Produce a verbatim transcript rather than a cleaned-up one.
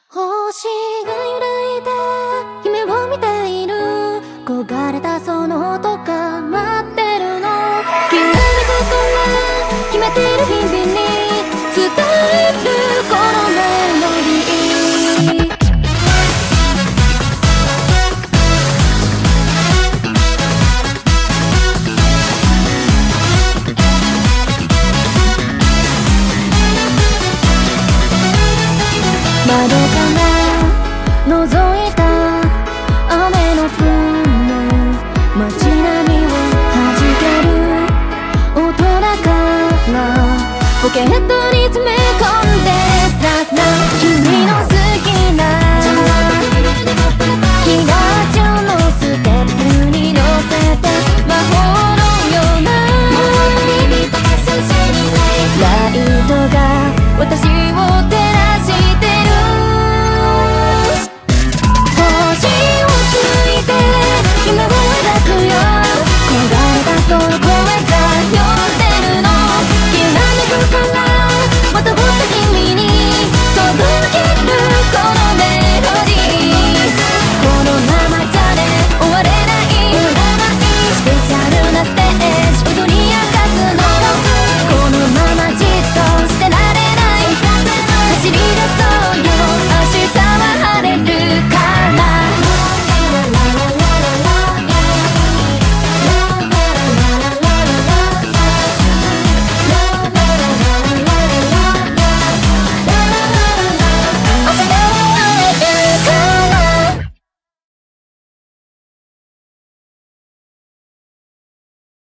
星が揺らいで夢を見ている焦がれたその音が待ってるのきらめくから決めてる日々に伝えるこのメロディー窓から覗いた雨の雲街並みを弾ける音だからポケット